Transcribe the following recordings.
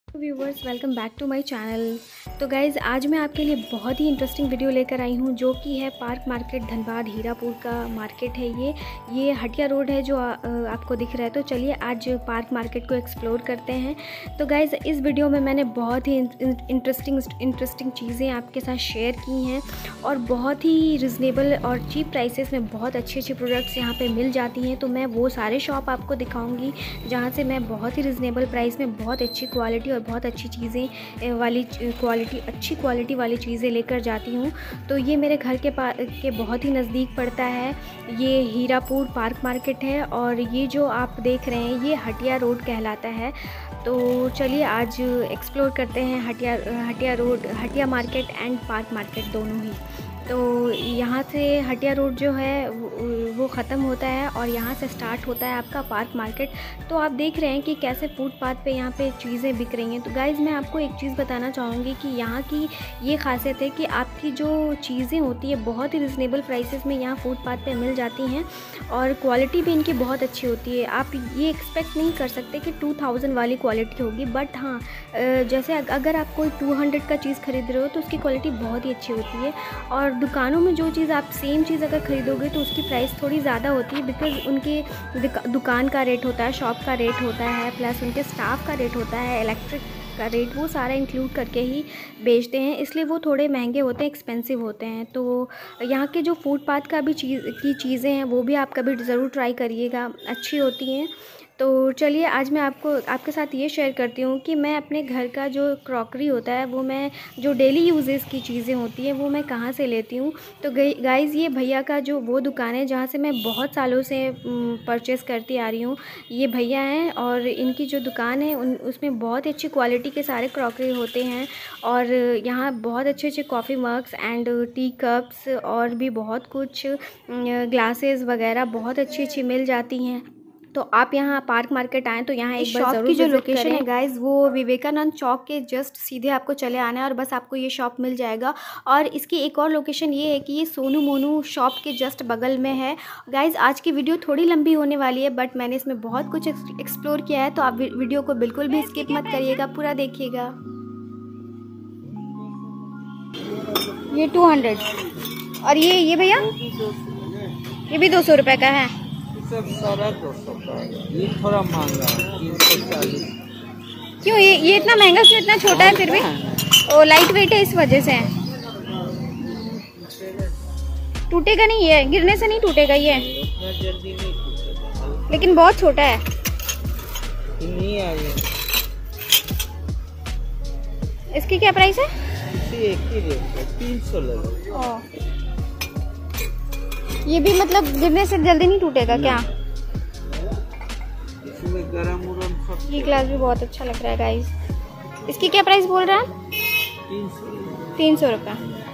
Viewers, welcome back to my channel. तो guys, आज मैं आपके लिए बहुत ही इंटरेस्टिंग वीडियो लेकर आई हूँ, जो कि है पार्क मार्केट धनबाद हीरापुर का मार्केट है। ये हटिया रोड है जो आपको दिख रहा है। तो चलिए आज पार्क मार्केट को एक्सप्लोर करते हैं। तो गाइज़, इस वीडियो में मैंने बहुत ही इंटरेस्टिंग चीज़ें आपके साथ शेयर की हैं और बहुत ही रिजनेबल और चीप प्राइसेस में बहुत अच्छे प्रोडक्ट्स यहाँ पर मिल जाती हैं। तो मैं वो सारे शॉप आपको दिखाऊँगी जहाँ से मैं बहुत ही रिजनेबल प्राइस में बहुत अच्छी क्वालिटी और बहुत अच्छी चीज़ें वाली अच्छी क्वालिटी वाली चीज़ें लेकर जाती हूँ। तो ये मेरे घर के बहुत ही नज़दीक पड़ता है। ये हीरापुर पार्क मार्केट है और ये जो आप देख रहे हैं ये हटिया रोड कहलाता है। तो चलिए आज एक्सप्लोर करते हैं Hatia road, Hatia market and park market दोनों ही। तो यहाँ से हटिया रोड जो है वो ख़त्म होता है और यहाँ से स्टार्ट होता है आपका पार्क मार्केट। तो आप देख रहे हैं कि कैसे फुटपाथ पे यहाँ पे चीज़ें बिक रही हैं। तो गाइज़, मैं आपको एक चीज़ बताना चाहूँगी कि यहाँ की ये खासियत है कि आपकी जो चीज़ें होती है बहुत ही रिजनेबल प्राइसेस में यहाँ फुटपाथ पे मिल जाती हैं और क्वालिटी भी इनकी बहुत अच्छी होती है। आप ये एक्सपेक्ट नहीं कर सकते कि 2000 वाली क्वालिटी होगी, बट हाँ, जैसे अगर आप कोई 200 का चीज़ खरीद रहे हो तो उसकी क्वालिटी बहुत ही अच्छी होती है। और दुकानों में जो चीज़ आप सेम चीज़ अगर ख़रीदोगे तो उसकी प्राइस थोड़ी ज़्यादा होती है, बिकॉज़ उनके दुकान का रेट होता है, शॉप का रेट होता है, प्लस उनके स्टाफ का रेट होता है, इलेक्ट्रिक का रेट, वो सारा इंक्लूड करके ही बेचते हैं, इसलिए वो थोड़े महंगे होते हैं, एक्सपेंसिव होते हैं। तो यहाँ के जो फुटपाथ का भी चीज़ें हैं वो भी आप कभी ज़रूर ट्राई करिएगा, अच्छी होती हैं। तो चलिए आज मैं आपके साथ ये शेयर करती हूँ कि मैं अपने घर का जो क्रॉकरी होता है वो मैं जो डेली यूजेस की चीज़ें होती हैं वो मैं कहाँ से लेती हूँ। तो गाइज़, ये भैया का जो वो दुकान है जहाँ से मैं बहुत सालों से परचेज़ करती आ रही हूँ। ये भैया हैं और इनकी जो दुकान है उसमें बहुत अच्छी क्वालिटी के सारे क्रॉकरी होते हैं और यहाँ बहुत अच्छे coffee mugs and tea cups और भी बहुत कुछ ग्लासेस वगैरह बहुत अच्छी मिल जाती हैं। तो आप यहाँ पार्क मार्केट आएँ तो यहाँ एक बार ज़रूर। की जो लोकेशन है गाइज़ वो विवेकानंद चौक के जस्ट सीधे आपको चले आना है और बस आपको ये शॉप मिल जाएगा। और इसकी एक और लोकेशन ये है कि ये सोनू मोनू शॉप के जस्ट बगल में है। गाइज़, आज की वीडियो थोड़ी लंबी होने वाली है बट मैंने इसमें बहुत कुछ एक्सप्लोर किया है, तो आप वीडियो को बिल्कुल भी स्किप मत करिएगा, पूरा देखिएगा। ये 200 और ये भैया ये भी 200 रुपये का है। सब सारा 200 का है, ये थोड़ा महंगा है 340। क्यों ये इतना महंगा, क्यों इतना छोटा है फिर भी? ओ, लाइट वेट है इस वजह से। टूटेगा नहीं, ये गिरने से नहीं टूटेगा ये, उतना जल्दी नहीं टूटेगा, लेकिन बहुत छोटा है। नहीं है ये। इसकी क्या प्राइस है? इसी एक ही रेट है, 300 लगेगा। ये भी मतलब गिरने से जल्दी नहीं टूटेगा क्या? इसमें गरम उरम सब। ये ग्लास भी बहुत अच्छा लग रहा है गाइस। इसकी क्या प्राइस बोल रहा है? 300 रुपये।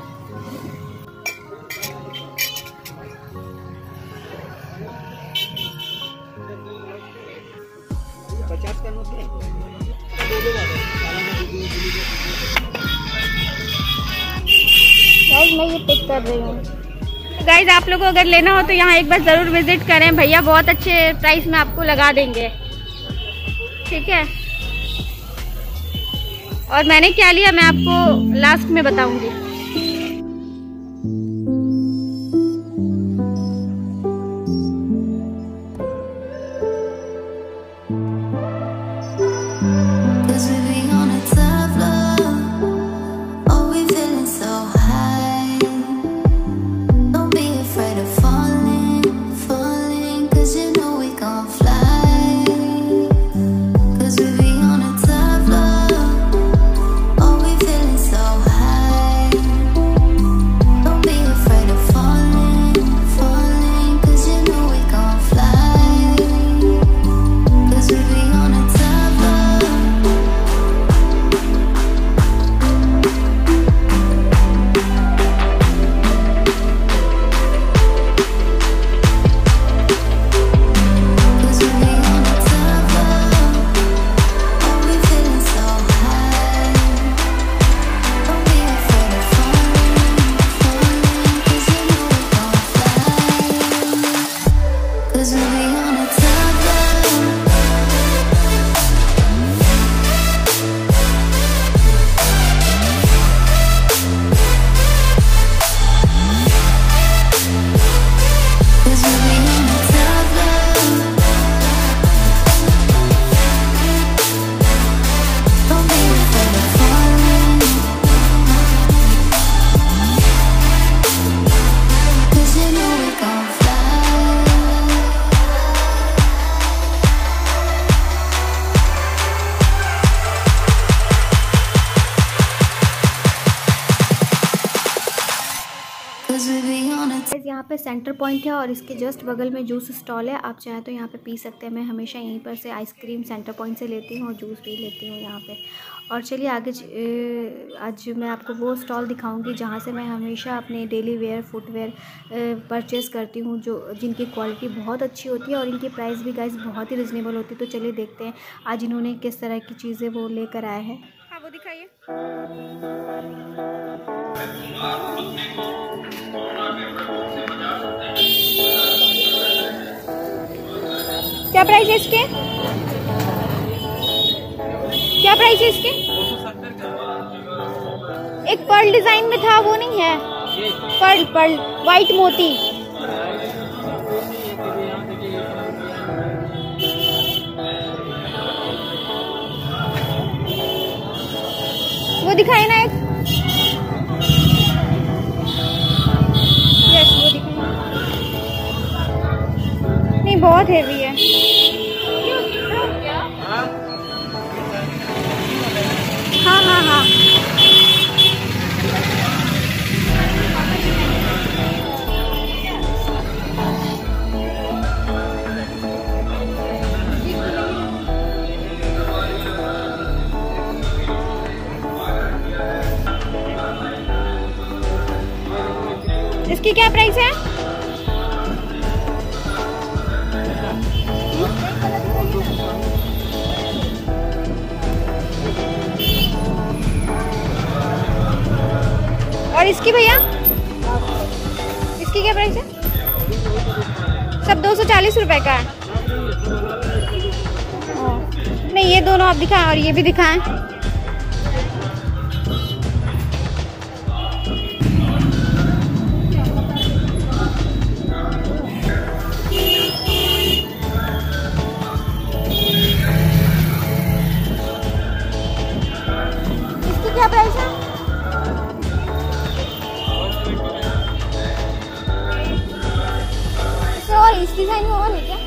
$50 का नोट है। गाइस, मैं ये पिक कर रही हूँ। गाइज, आप लोगों को अगर लेना हो तो यहाँ एक बार ज़रूर विजिट करें, भैया बहुत अच्छे प्राइस में आपको लगा देंगे, ठीक है। और मैंने क्या लिया मैं आपको लास्ट में बताऊंगी। पे सेंटर पॉइंट है और इसके जस्ट बगल में जूस स्टॉल है। आप चाहें तो यहाँ पे पी सकते हैं। मैं हमेशा यहीं पर से आइसक्रीम सेंटर पॉइंट से लेती हूँ और जूस भी लेती हूँ यहाँ पे। और चलिए आगे आज मैं आपको वो स्टॉल दिखाऊंगी जहाँ से मैं हमेशा अपने डेली वेयर फुटवेयर परचेज़ करती हूँ, जो जिनकी क्वालिटी बहुत अच्छी होती है और इनकी प्राइस भी गाइस बहुत ही रिजनेबल होती है। तो चलिए देखते हैं आज इन्होंने किस तरह की चीज़ें वो लेकर आए हैं। हाँ, वो दिखाइए। क्या प्राइस है इसके? क्या प्राइस है इसके? एक पर्ल डिजाइन में था, वो नहीं है? पर्ल वाइट मोती। वो दिखाए ना एक। यस, वो दिखाए। नहीं, बहुत हेवी है। हाँ हाँ हाँ, इसकी क्या प्राइस है? और इसकी भैया, इसकी क्या प्राइस है? सब 240 रुपए का है। नहीं, ये दोनों आप दिखाएं और ये भी दिखाएं। इसकी क्या प्राइस है? और इस डिजाइन में और है क्या?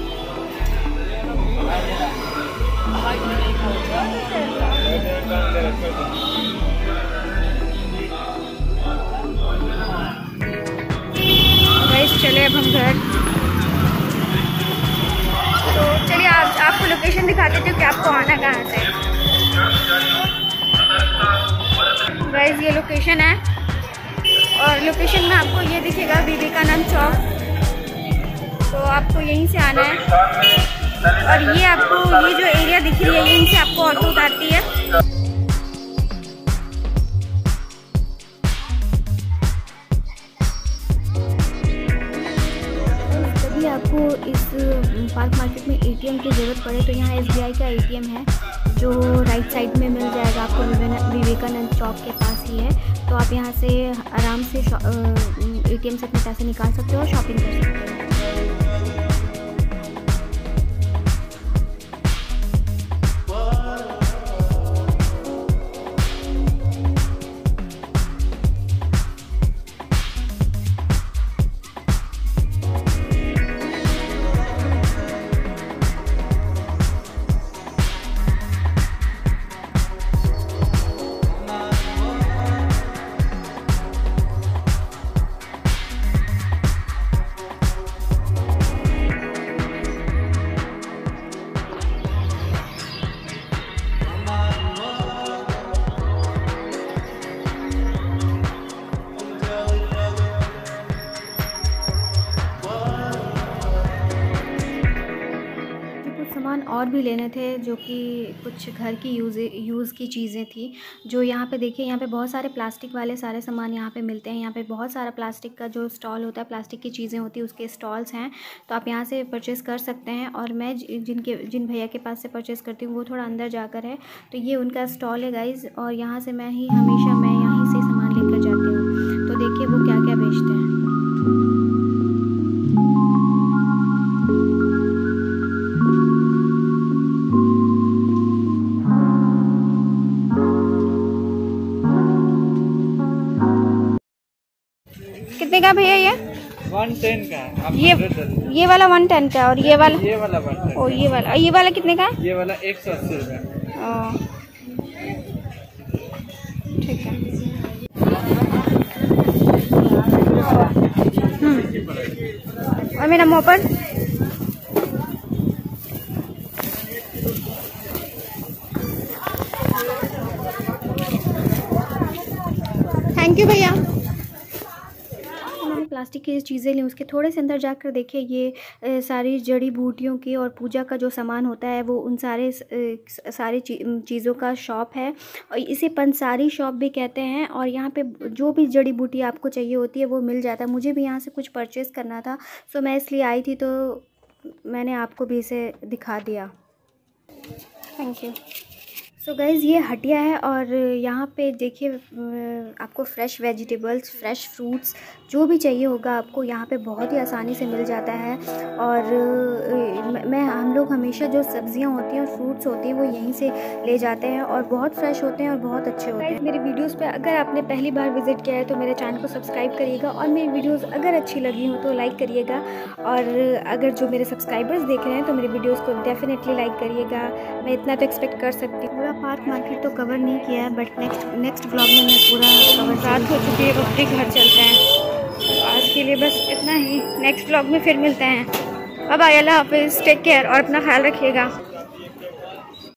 गाइस चले अब हम घर। तो चलिए आपको लोकेशन दिखा देती हूँ कि आपको आना कहाँ से। गाइस ये लोकेशन है और लोकेशन में आपको ये दिखेगा विवेकानंद चौक। तो आपको यहीं से आना है और ये आपको ये जो एरिया दिख रही है यहीं से आपको ऑटो उतारती है। कभी आपको इस पार्क मार्केट में एटीएम की ज़रूरत पड़े तो यहाँ एसबीआई का एटीएम है जो राइट साइड में मिल जाएगा आपको, विवेकानंद चौक के पास ही है। तो आप यहाँ से आराम से एटीएम से अपने पैसे निकाल सकते हो और शॉपिंग कर सकते हो। सामान और भी लेने थे जो कि कुछ घर की यूज़ की चीज़ें थी जो यहाँ पे देखिए। यहाँ पे बहुत सारे प्लास्टिक वाले सारे सामान यहाँ पे मिलते हैं। यहाँ पे बहुत सारा प्लास्टिक का जो स्टॉल होता है, प्लास्टिक की चीज़ें होती है उसके स्टॉल्स हैं। तो आप यहाँ से परचेज़ कर सकते हैं। और मैं जिन भैया के पास से परचेज़ करती हूँ वो थोड़ा अंदर जाकर है, तो ये उनका स्टॉल है गाइज़। और यहाँ से मैं यहीं से सामान लेकर जाती हूँ। तो देखिए वो क्या क्या बेचते हैं। कितने का भैया ये? 110 का है। ये वाला 110 का और ये वाला 110। ओ ये वाला कितने का है? ये वाला 180 रुपये। ठीक है। मेरा मोपर थैंक यू भैया। मैंने प्लास्टिक की चीज़ें ली, उसके थोड़े से अंदर जाकर देखिए ये सारी जड़ी बूटियों की और पूजा का जो सामान होता है वो उन सारी चीज़ों का शॉप है और इसे पंसारी शॉप भी कहते हैं। और यहाँ पे जो भी जड़ी बूटी आपको चाहिए होती है वो मिल जाता है। मुझे भी यहाँ से कुछ परचेज़ करना था, सो मैं इसलिए आई थी, तो मैंने आपको भी इसे दिखा दिया। Thank you. सो गाइज़ ये हटिया है और यहाँ पे देखिए आपको फ़्रेश वेजिटेबल्स, फ्रेश फ्रूट्स जो भी चाहिए होगा आपको यहाँ पे बहुत ही आसानी से मिल जाता है। और हम लोग हमेशा जो सब्ज़ियाँ होती हैं और फ्रूट्स होते हैं वो यहीं से ले जाते हैं और बहुत फ्रेश होते हैं और बहुत अच्छे होते हैं। मेरी वीडियोस पे अगर आपने पहली बार विज़िट किया है तो मेरे चैनल को सब्सक्राइब करिएगा और मेरी वीडियोस अगर अच्छी लगी हो तो लाइक करिएगा। और अगर जो मेरे सब्सक्राइबर्स देख रहे हैं तो मेरी वीडियोज़ को डेफिनेटली लाइक करिएगा। मैं इतना तो एक्सपेक्ट कर सकती हूँ। पूरा पार्क मार्केट तो कवर नहीं किया है, बट नेक्स्ट व्लॉग में मैं पूरा कवर। रात हो चुकी है, अपने घर चलते हैं। तो आज के लिए बस इतना ही, नेक्स्ट व्लॉग में फिर मिलते हैं। बाय बाय, अल्लाह हाफिज़, टेक केयर और अपना ख्याल रखिएगा।